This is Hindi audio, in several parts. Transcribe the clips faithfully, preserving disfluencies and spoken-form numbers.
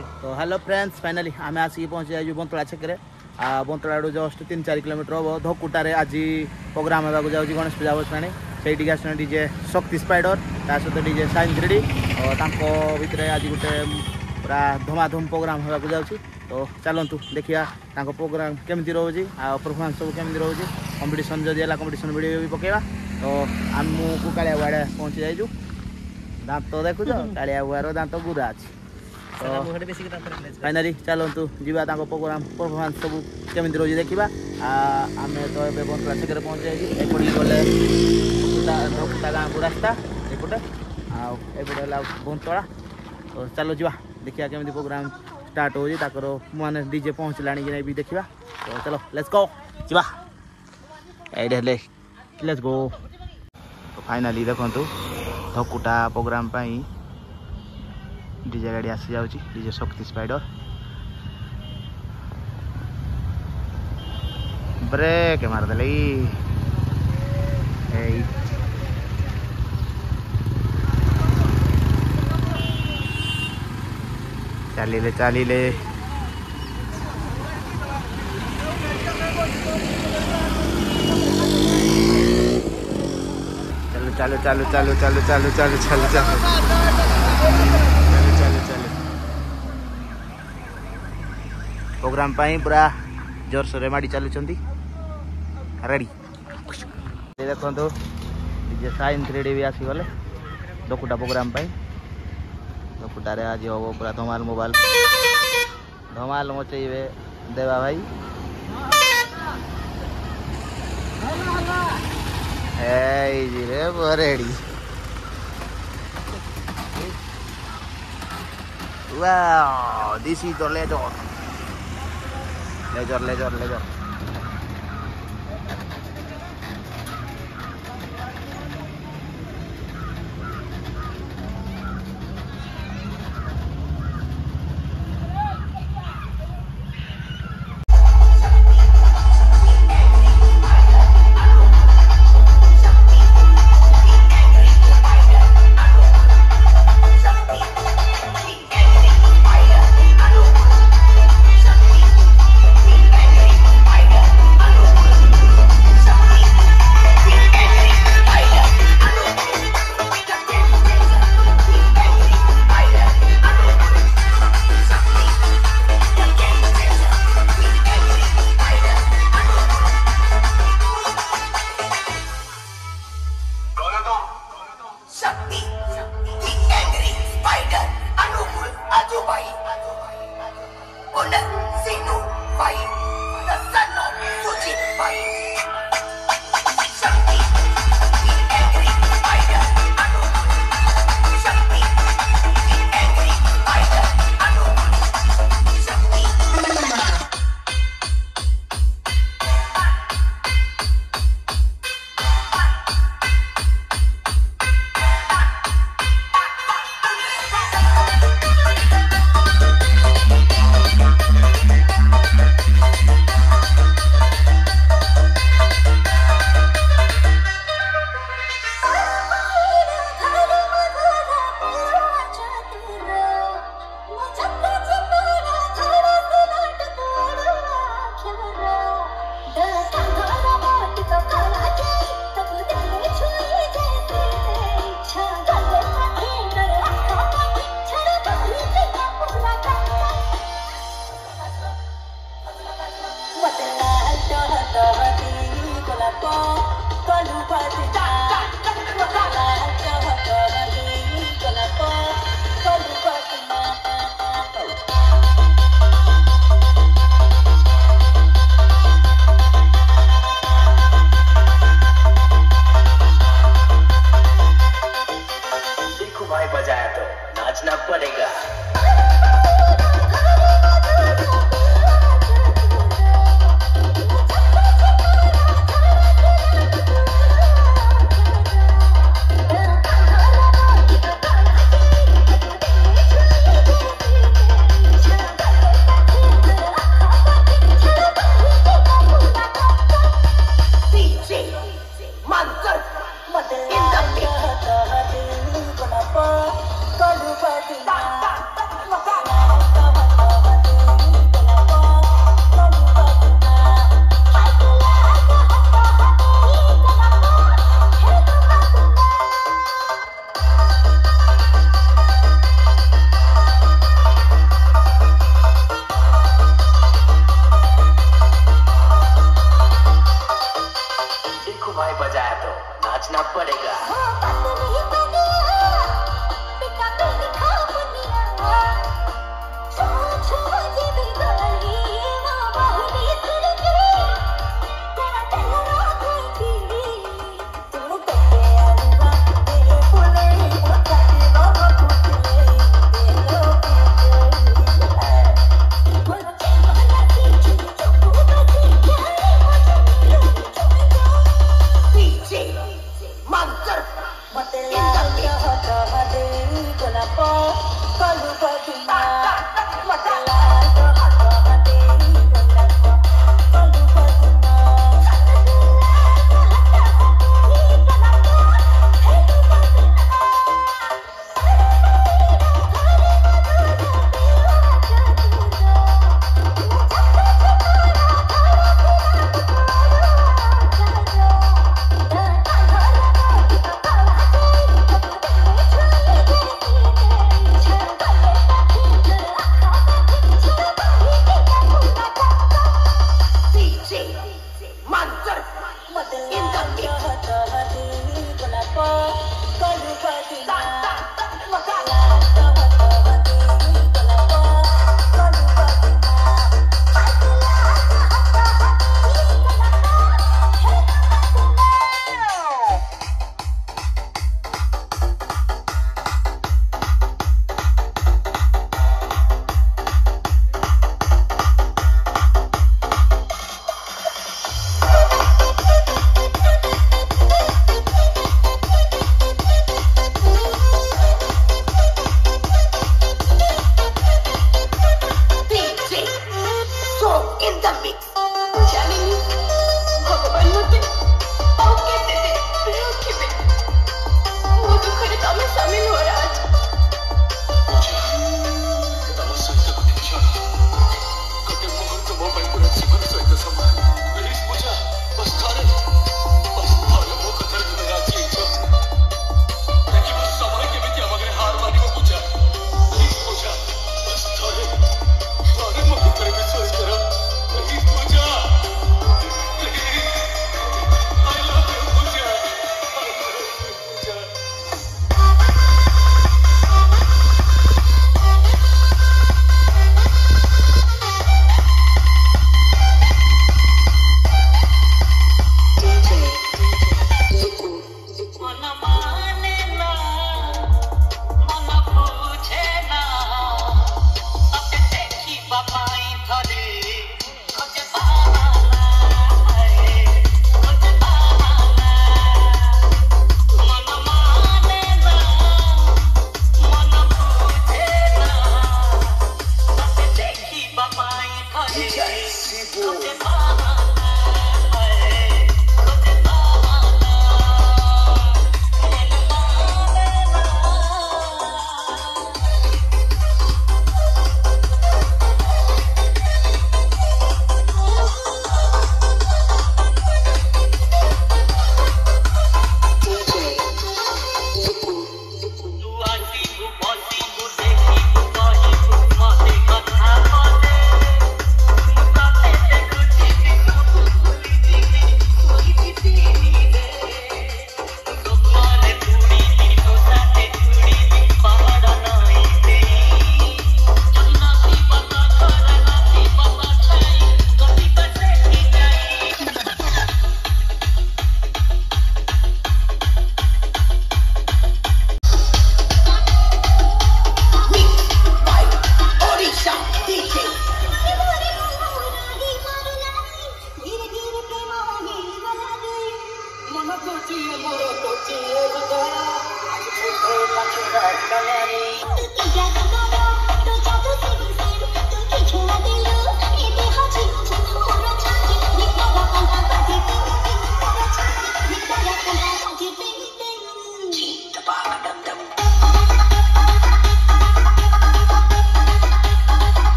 तो हेलो फ्रेंड्स फाइनाली आम आसिक पहुँची जाइए बंतला छेक बंतला जस्ट तीन चार किलोमीटर हम धकुटारे आज प्रोग्राम होगा जाऊँगी गणेश पूजा बसाणी से डीजे शक्ति स्पाइडर ता सहित डीजे साइन थ्री डी और भितर आज गोटे पूरा धमाधम प्रोग्राम होगा जाऊँगी तो चलतु देखिया प्रोग्राम केमती रोचे आ परफॉर्मेंस सब केमती रोचे कंपटीशन जदि है कंपटीशन वीडियो भी पकेवा तो आमको कालिया बुआड़े पहुँची जाइजु दांत देखुच कालिया बुआर दांत गुरा अच्छी तो फाइनाली चलतु जीवा प्रोग्राम परफॉर्मेंस सब केमती रोचे देखा आम तो ये बंतला छेक पहुँची जाइए एपटे गले धकुटा गाँव को रास्ता एपटे आउटे बंतला तो चलो जीवा देखिया केमती प्रोग्राम स्टार्ट हो ताकर माने डीजे पहुँचला कि भी देखा तो चलो लेट्स गो जीवा एडे लेट्स गो तो फाइनाली देखु धकुटा प्रोग्राम पाई डीजे गाड़ी आसी जाऊँगी डीजे शक्ति स्पाइडर ब्रेक मारदे चलिए चलिए चलो चलो चलो चलो चलो चलो चलो चलो चलो चलो चलो प्रोग्राम पाई पूरा जोरसोर माड़ी चलुंट रेडी देखो डीजे साइन थ्री डी भी आसीगले धकुटा प्रोग्राम पाई धकुटारे आज हम पूरा धमाल मोबाइल धमाल मचेबे देवा भाई रे ready wow this is the laser laser laser laser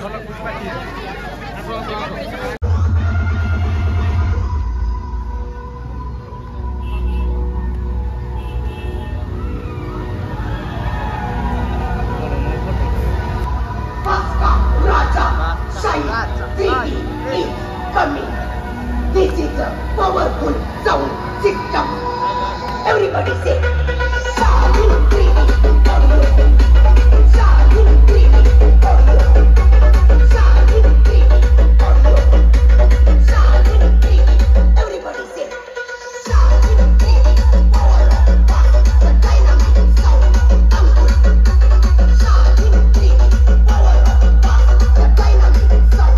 This is a powerful sound system. Everybody say, Shaheen three D audio. Shaheen three D audio. Shaheen three D audio. Shaheen three D. Everybody say, Shaheen three D power of bass, the dynamic sound. Shaheen three D power of bass, the dynamic sound.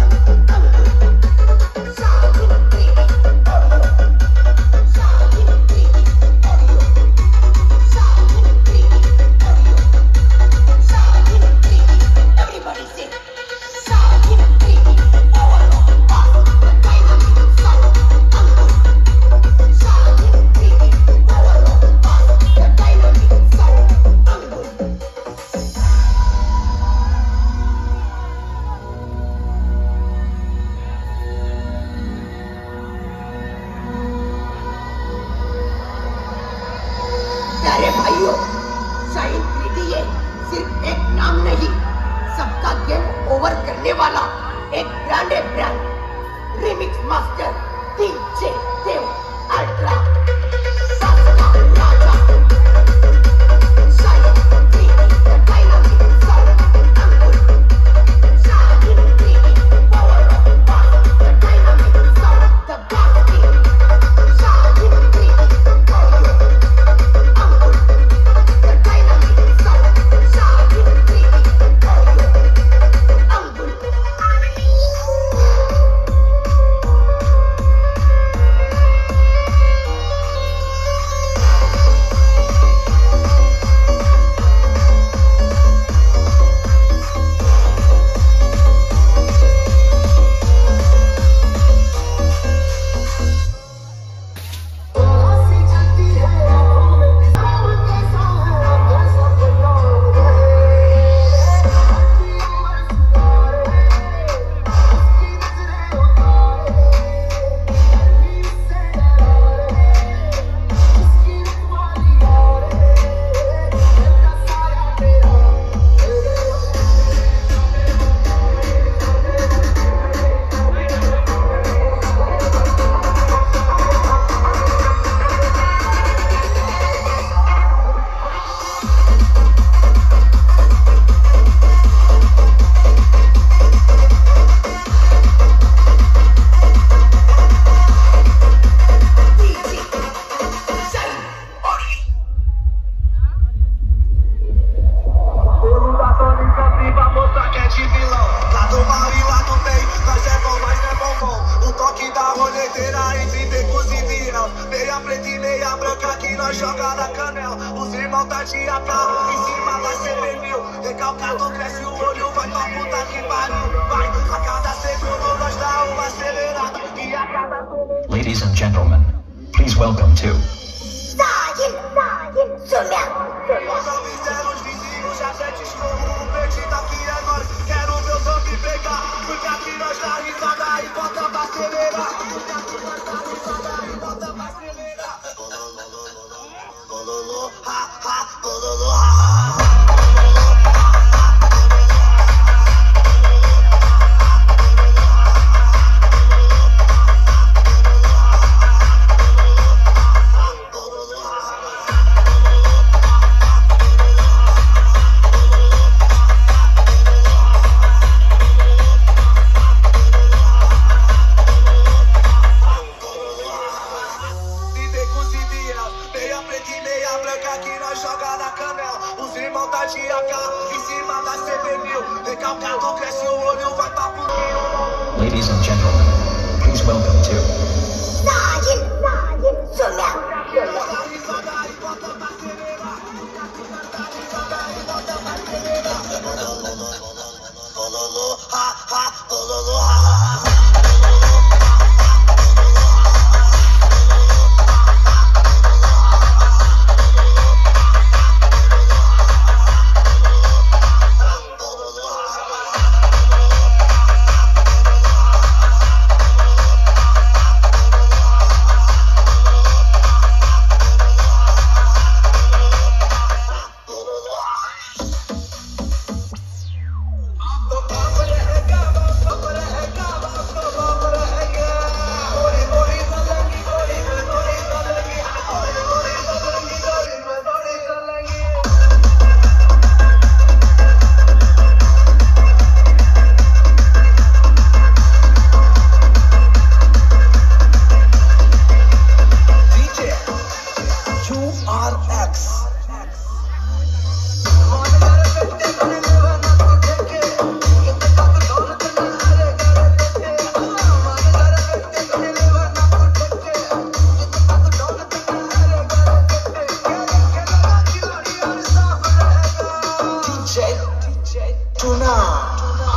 प्यारे भाइयों, शाहीन थ्री डी ये सिर्फ एक नाम नहीं, सबका गेम ओवर करने वाला एक ब्रांड है brand. Remix master DJ Dev ultra सासका Raja Shaheen three D the dynamic sound Ankur Shaheen three D power of bass the dynamic sound the bass king Shaheen three D audio meia preta e meia branca que nós joga na canela. Os irmãos tá de A K, em cima da C P mil. Recalcado cresce o olho, vai pra puta que pariu. Vai, a cada segundo nós dá uma acelerada. E a cada segundo... Ladies and gentlemen, please welcome to... Shaheen, Shaheen, Sumel. Os mistérios vizinhos, já sente escorro, perdido aqui é nós. Quero ver o zombie pegar, porque aqui nós dá risada e bota pra acelerar. Porque aqui nós dá risada e bota pra acelerar. Gololo, ha, ha, gololo, ha, ha. Ladies and gentlemen, please welcome to... Shaheen, Shaheen, Sumel. tonight.